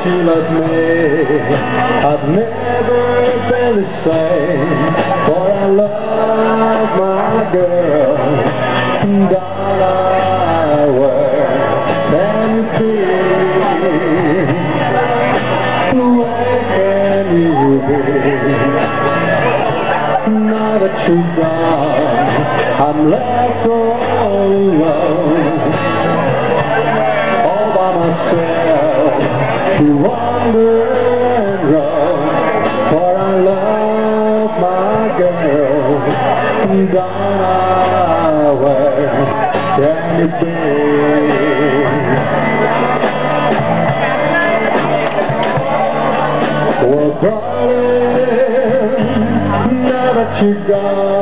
you love me, I've never been the same, for I love my girl, darling, where can you be? Where can you be? Now that you're gone, I'm left all alone, all by myself, to wander and roam, for I love my girl, darling, where can you be? Well, darling, now that you're gone,